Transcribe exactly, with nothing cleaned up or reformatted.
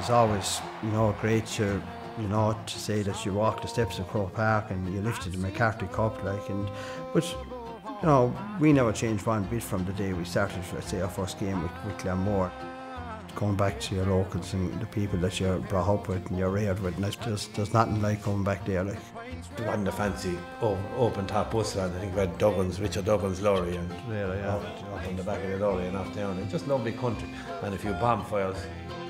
was always, you know, great to, you know, to say that you walked the steps of Croke Park and you lifted the McCarthy Cup, like, and, but, you know, we never changed one bit from the day we started, let's say, our first game with, with Glenmore. Going back to your locals and the people that you're brought up with and you're reared with, and there's, there's nothing like coming back there, like. It wasn't a fancy open top bus line. I think we had Duggan's, Richard Duggan's lorry, and really, yeah. up, up on the back of the lorry and off down. It's just lovely country and a few bonfires.